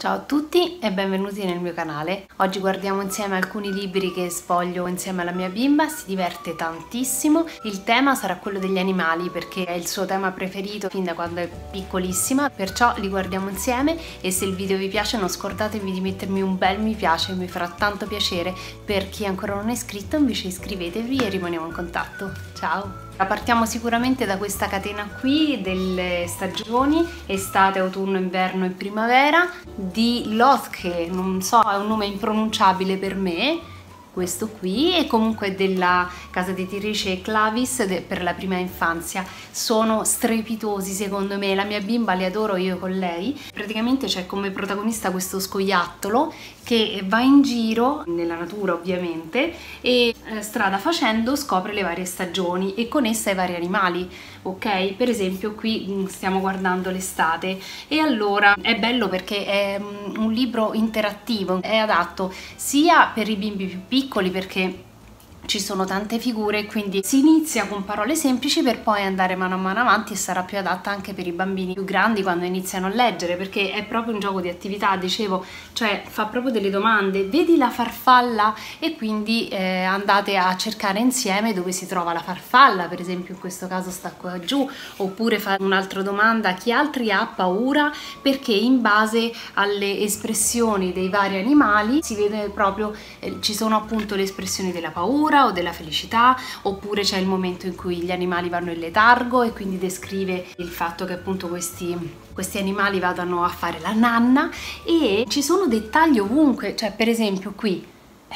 Ciao a tutti e benvenuti nel mio canale. Oggi guardiamo insieme alcuni libri che sfoglio insieme alla mia bimba, si diverte tantissimo. Il tema sarà quello degli animali perché è il suo tema preferito fin da quando è piccolissima, perciò li guardiamo insieme e se il video vi piace non scordatevi di mettermi un bel mi piace, mi farà tanto piacere. Per chi ancora non è iscritto invece iscrivetevi e rimaniamo in contatto. Ciao! Partiamo sicuramente da questa catena qui delle stagioni, estate, autunno, inverno e primavera, di Lothke, non so, è un nome impronunciabile per me, questo qui, e comunque della casa editrice e Clavis per la prima infanzia. Sono strepitosi secondo me, la mia bimba li adoro io con lei. Praticamente c'è come protagonista questo scoiattolo che va in giro nella natura ovviamente e strada facendo scopre le varie stagioni e con essa i vari animali, ok? Per esempio qui stiamo guardando l'estate e allora è bello perché è un libro interattivo, è adatto sia per i bimbi più piccoli perché ci sono tante figure, quindi si inizia con parole semplici per poi andare mano a mano avanti e sarà più adatta anche per i bambini più grandi quando iniziano a leggere, perché è proprio un gioco di attività, dicevo, cioè fa proprio delle domande, vedi la farfalla e quindi andate a cercare insieme dove si trova la farfalla, per esempio in questo caso sta qua giù, oppure fa un'altra domanda, chi altri ha paura, perché in base alle espressioni dei vari animali si vede proprio, ci sono appunto le espressioni della paura o della felicità, oppure c'è il momento in cui gli animali vanno in letargo e quindi descrive il fatto che appunto questi animali vadano a fare la nanna, e ci sono dettagli ovunque, cioè per esempio qui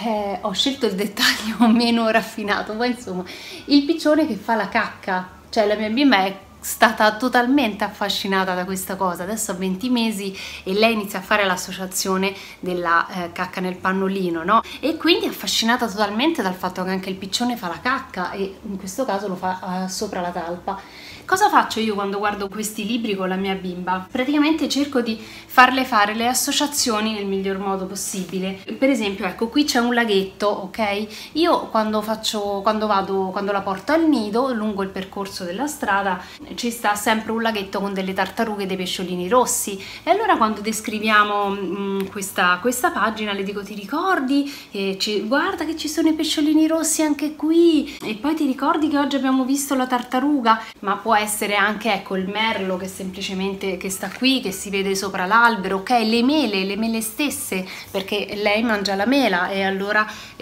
ho scelto il dettaglio meno raffinato, ma insomma il piccione che fa la cacca, cioè la mia bimba è stata totalmente affascinata da questa cosa, adesso ha 20 mesi e lei inizia a fare l'associazione della cacca nel pannolino, no? E quindi è affascinata totalmente dal fatto che anche il piccione fa la cacca e in questo caso lo fa sopra la talpa. Cosa faccio io quando guardo questi libri con la mia bimba? Praticamente cerco di farle fare le associazioni nel miglior modo possibile. Per esempio, ecco, qui c'è un laghetto, ok? Io quando la porto al nido, lungo il percorso della strada, ci sta sempre un laghetto con delle tartarughe e dei pesciolini rossi. E allora quando descriviamo questa pagina le dico, ti ricordi? Guarda che ci sono i pesciolini rossi anche qui. E poi ti ricordi che oggi abbiamo visto la tartaruga? Ma può essere anche, ecco, il merlo che semplicemente che sta qui, che si vede sopra l'albero, ok? Le mele stesse, perché lei mangia la mela e allora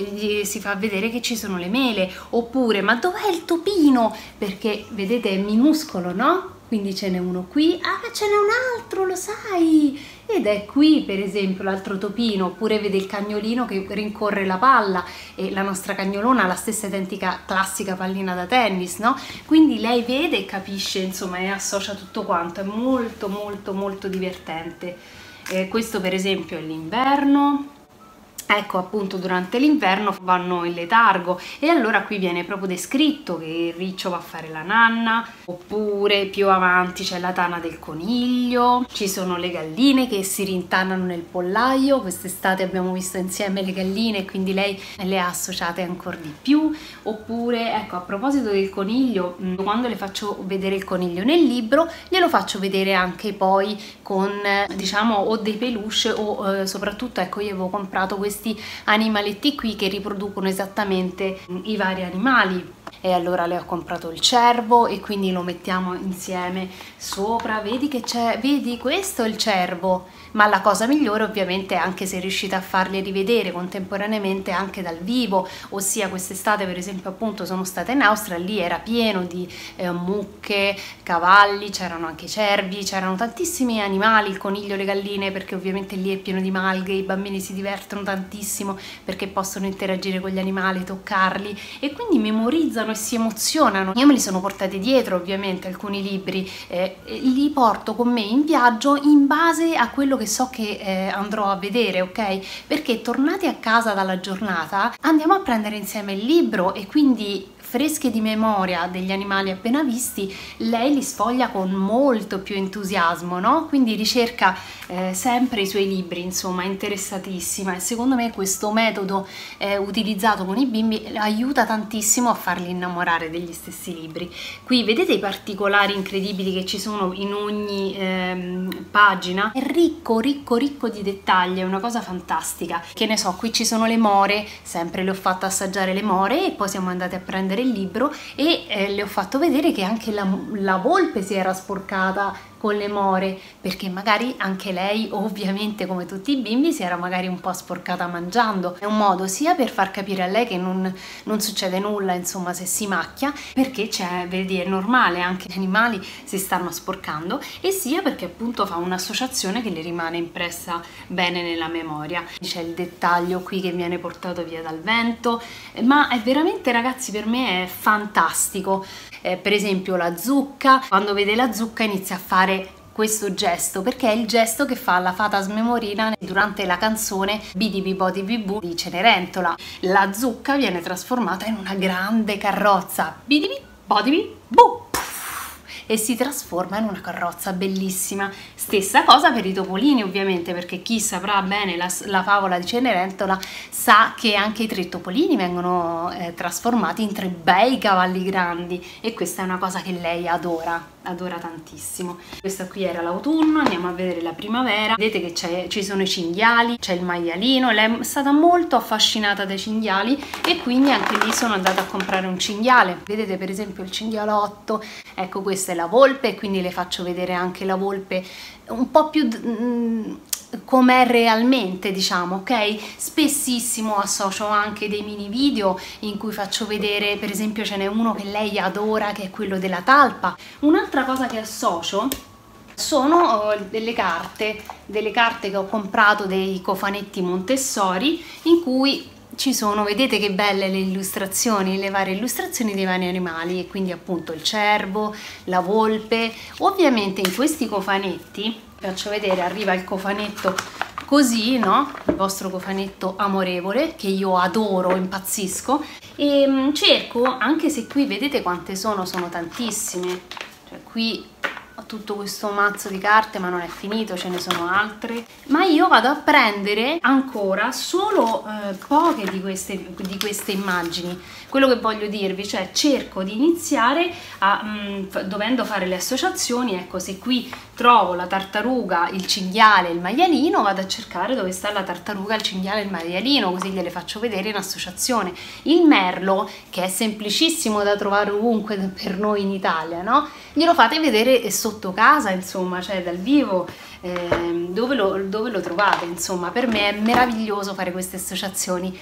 si fa vedere che ci sono le mele. Oppure, ma dov'è il topino? Perché vedete è minuscolo, no? Quindi ce n'è uno qui, ah ce n'è un altro, lo sai, ed è qui per esempio l'altro topino. Oppure vede il cagnolino che rincorre la palla e la nostra cagnolona ha la stessa identica classica pallina da tennis, no? Quindi lei vede e capisce, insomma, e associa tutto quanto, è molto molto molto divertente. Questo per esempio è l'inverno. Ecco, appunto durante l'inverno vanno in letargo e allora qui viene proprio descritto che il riccio va a fare la nanna, oppure più avanti c'è la tana del coniglio, ci sono le galline che si rintannano nel pollaio. Quest'estate abbiamo visto insieme le galline, quindi lei le ha associate ancora di più. Oppure, ecco, a proposito del coniglio, quando le faccio vedere il coniglio nel libro, glielo faccio vedere anche poi con, diciamo, o dei peluche o soprattutto, ecco, io avevo comprato questi animaletti qui che riproducono esattamente i vari animali e allora le ho comprato il cervo e quindi lo mettiamo insieme sopra. Vedi che c'è, vedi, questo è il cervo. Ma la cosa migliore ovviamente è anche se riuscite a farli rivedere contemporaneamente anche dal vivo, ossia quest'estate per esempio appunto sono stata in Austria, lì era pieno di mucche, cavalli, c'erano anche cervi, c'erano tantissimi animali, il coniglio, le galline, perché ovviamente lì è pieno di malghe, i bambini si divertono tantissimo perché possono interagire con gli animali, toccarli e quindi memorizzano e si emozionano. Io me li sono portati dietro ovviamente alcuni libri, li porto con me in viaggio in base a quello che so che andrò a vedere, ok? Perché tornati a casa dalla giornata andiamo a prendere insieme il libro e quindi fresche di memoria degli animali appena visti, lei li sfoglia con molto più entusiasmo, no? Quindi ricerca sempre i suoi libri, insomma, è interessatissima e secondo me questo metodo utilizzato con i bimbi aiuta tantissimo a farli innamorare degli stessi libri. Qui vedete i particolari incredibili che ci sono in ogni pagina? È ricco ricco ricco ricco di dettagli, è una cosa fantastica. Che ne so, qui ci sono le more, sempre le ho fatto assaggiare le more e poi siamo andati a prendere il libro e le ho fatto vedere che anche la volpe si era sporcata con le more, perché magari anche lei, ovviamente come tutti i bimbi, si era magari un po' sporcata mangiando. È un modo sia per far capire a lei che non succede nulla, insomma, se si macchia, perché vedi, è normale, anche gli animali si stanno sporcando, e sia perché appunto fa un'associazione che le rimane impressa bene nella memoria. C'è il dettaglio qui che viene portato via dal vento, ma è veramente, ragazzi, per me è fantastico. Per esempio la zucca, quando vede la zucca inizia a fare questo gesto, perché è il gesto che fa la fata smemorina durante la canzone Bidi Bibodi Bibù di Cenerentola. La zucca viene trasformata in una grande carrozza, Bidi Bibodi Bibù, e si trasforma in una carrozza bellissima. Stessa cosa per i topolini, ovviamente, perché chi saprà bene la favola di Cenerentola sa che anche i tre topolini vengono trasformati in tre bei cavalli grandi, e questa è una cosa che lei adora tantissimo. Questa qui era l'autunno, andiamo a vedere la primavera. Vedete che ci sono i cinghiali, c'è il maialino, lei è stata molto affascinata dai cinghiali e quindi anche lì sono andata a comprare un cinghiale. Vedete per esempio il cinghialotto, ecco questa è la volpe, quindi le faccio vedere anche la volpe un po' più com'è realmente, diciamo, ok? Spessissimo associo anche dei mini video in cui faccio vedere, per esempio ce n'è uno che lei adora, che è quello della talpa. Un'altra cosa che associo sono delle carte che ho comprato, dei cofanetti Montessori, in cui ci sono, vedete che belle le illustrazioni, le varie illustrazioni dei vari animali, e quindi appunto il cervo, la volpe. Ovviamente in questi cofanetti, faccio vedere, arriva il cofanetto così, no? Il vostro cofanetto amorevole, che io adoro, impazzisco, e cerco, anche se qui vedete quante sono tantissime, cioè qui ho tutto questo mazzo di carte ma non è finito, ce ne sono altre, ma io vado a prendere ancora solo poche di queste immagini. Quello che voglio dirvi, cioè cerco di iniziare dovendo fare le associazioni. Ecco, se qui trovo la tartaruga, il cinghiale, il maialino, vado a cercare dove sta la tartaruga, il cinghiale e il maialino, così gliele faccio vedere in associazione. Il merlo, che è semplicissimo da trovare ovunque per noi in Italia, no? Glielo fate vedere sotto casa, insomma, cioè dal vivo, dove lo trovate, insomma. Per me è meraviglioso fare queste associazioni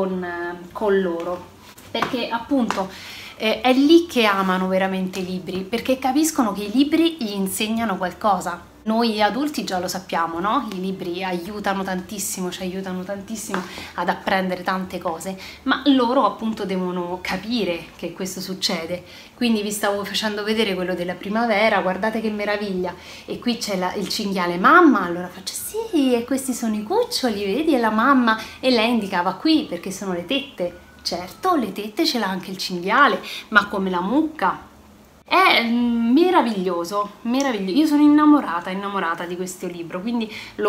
con loro, perché appunto è lì che amano veramente i libri, perché capiscono che i libri gli insegnano qualcosa. Noi adulti già lo sappiamo, no? I libri aiutano tantissimo, ci aiutano tantissimo ad apprendere tante cose, ma loro appunto devono capire che questo succede. Quindi vi stavo facendo vedere quello della primavera, guardate che meraviglia, e qui c'è il cinghiale mamma, allora faccio sì, e questi sono i cuccioli, vedi, è la mamma, e lei indicava qui perché sono le tette. Certo, le tette ce l'ha anche il cinghiale, ma come la mucca. È meraviglioso, meraviglioso. Io sono innamorata di questo libro, quindi lo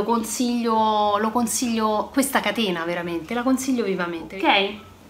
consiglio, questa catena veramente, la consiglio vivamente, ok?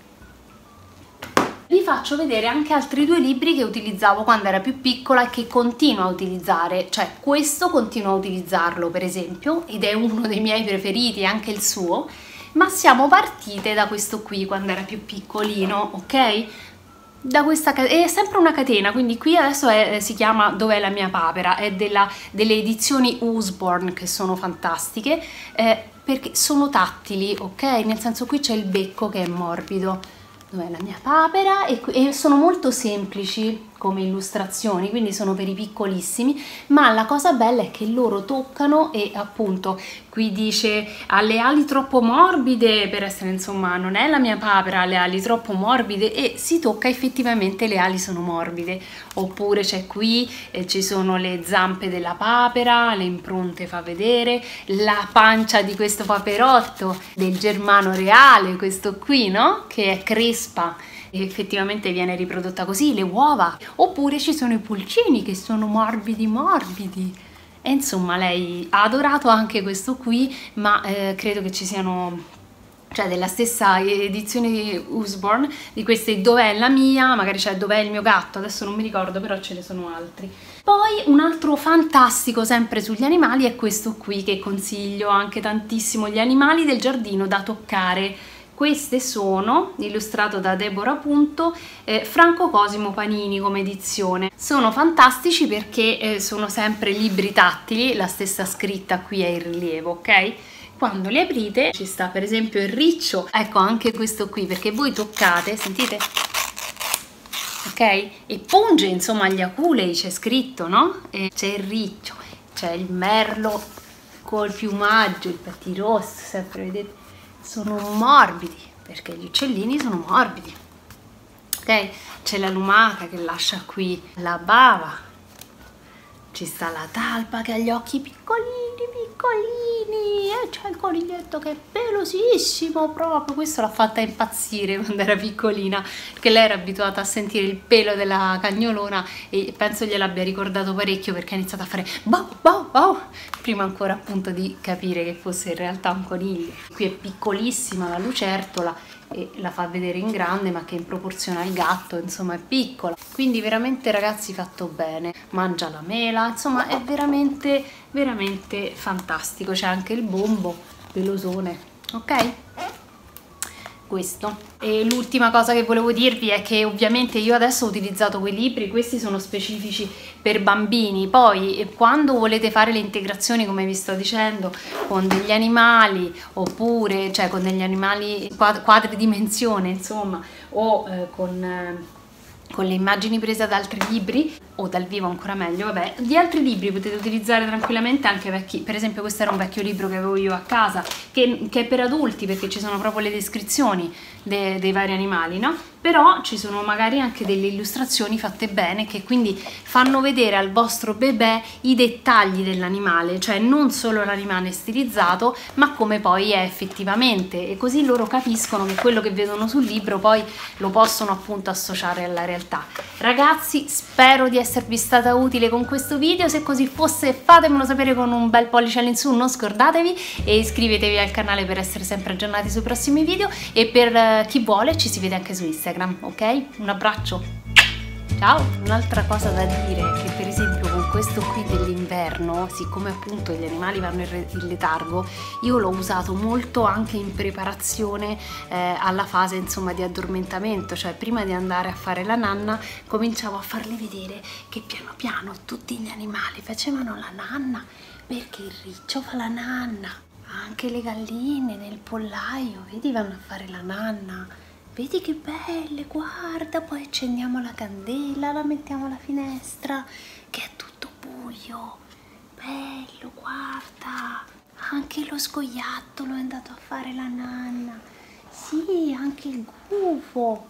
Vi faccio vedere anche altri due libri che utilizzavo quando era più piccola e che continuo a utilizzare, cioè questo continuo a utilizzarlo per esempio, ed è uno dei miei preferiti, anche il suo, ma siamo partite da questo qui quando era più piccolino, ok? È sempre una catena, quindi qui adesso si chiama Dov'è la mia papera, è delle edizioni Usborne, che sono fantastiche, perché sono tattili, ok? Nel senso, qui c'è il becco che è morbido. Dov'è la mia papera? E sono molto semplici come illustrazioni, quindi sono per i piccolissimi, ma la cosa bella è che loro toccano, e appunto qui dice ha le ali troppo morbide per essere, insomma, non è la mia papera, ha le ali troppo morbide, e si tocca, effettivamente le ali sono morbide. Oppure c'è qui, ci sono le zampe della papera, le impronte fa vedere, la pancia di questo paperotto del germano reale, questo qui, no? Che è crespa, effettivamente viene riprodotta così, le uova. Oppure ci sono i pulcini che sono morbidi morbidi, e insomma lei ha adorato anche questo qui, ma credo che ci siano, cioè della stessa edizione di Usborne, di queste Dov'è la mia, magari c'è Dov'è il mio gatto, adesso non mi ricordo, però ce ne sono altri. Poi un altro fantastico sempre sugli animali è questo qui, che consiglio anche tantissimo, Gli animali del giardino da toccare. Queste sono, illustrato da Deborah appunto, Franco Cosimo Panini come edizione. Sono fantastici perché sono sempre libri tattili, la stessa scritta qui è in rilievo, ok? Quando li aprite ci sta per esempio il riccio, ecco anche questo qui, perché voi toccate, sentite? Ok? E punge insomma agli aculei, c'è scritto, no? C'è il riccio, c'è il merlo col piumaggio, il pettirosso, sempre vedete? Sono morbidi, perché gli uccellini sono morbidi, ok? C'è la lumaca che lascia qui la bava, ci sta la talpa che ha gli occhi piccolini, e c'è il coniglietto che è pelosissimo proprio, questo l'ha fatta impazzire quando era piccolina, perché lei era abituata a sentire il pelo della cagnolona e penso gliel'abbia ricordato parecchio, perché ha iniziato a fare bow bow bow, prima ancora appunto di capire che fosse in realtà un coniglio. Qui è piccolissima la lucertola e la fa vedere in grande, ma che in proporzione al gatto insomma è piccola, quindi veramente ragazzi fatto bene. Mangia la mela, insomma è veramente veramente fantastico. C'è anche il bombo pelosone, ok? Questo. E l'ultima cosa che volevo dirvi è che ovviamente io adesso ho utilizzato quei libri, questi sono specifici per bambini, poi quando volete fare le integrazioni, come vi sto dicendo, con degli animali, oppure cioè con degli animali quadridimensione insomma, o con le immagini prese da altri libri o dal vivo ancora meglio, vabbè, di altri libri potete utilizzare tranquillamente anche vecchi. Per esempio questo era un vecchio libro che avevo io a casa, che è per adulti, perché ci sono proprio le descrizioni dei vari animali, no? Però ci sono magari anche delle illustrazioni fatte bene, che quindi fanno vedere al vostro bebè i dettagli dell'animale, cioè non solo l'animale stilizzato, ma come poi è effettivamente, e così loro capiscono che quello che vedono sul libro poi lo possono appunto associare alla realtà. Ragazzi, spero di esservi stata utile con questo video, se così fosse fatemelo sapere con un bel pollice all'insù, non scordatevi, e iscrivetevi al canale per essere sempre aggiornati sui prossimi video, e per chi vuole ci si vede anche su Instagram, ok? Un abbraccio, ciao! Un'altra cosa da dire è che per esempio con questo qui dell'inverno, siccome appunto gli animali vanno in letargo, io l'ho usato molto anche in preparazione alla fase insomma di addormentamento, cioè prima di andare a fare la nanna cominciavo a farli vedere che piano piano tutti gli animali facevano la nanna, perché il riccio fa la nanna, anche le galline nel pollaio, vedi, vanno a fare la nanna, vedi che belle, guarda, poi accendiamo la candela, la mettiamo alla finestra che è tutto buio, bello, guarda, anche lo scoiattolo è andato a fare la nanna, sì, anche il gufo,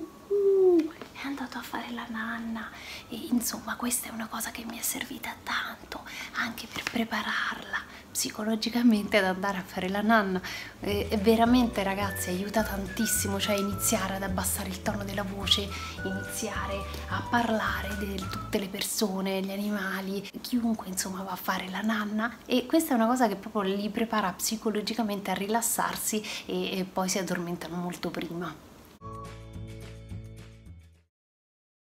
è andato a fare la nanna. E insomma questa è una cosa che mi è servita tanto anche per prepararla psicologicamente ad andare a fare la nanna. Veramente ragazzi aiuta tantissimo, cioè iniziare ad abbassare il tono della voce, iniziare a parlare di tutte le persone, gli animali, chiunque insomma va a fare la nanna, e questa è una cosa che proprio li prepara psicologicamente a rilassarsi e poi si addormentano molto prima.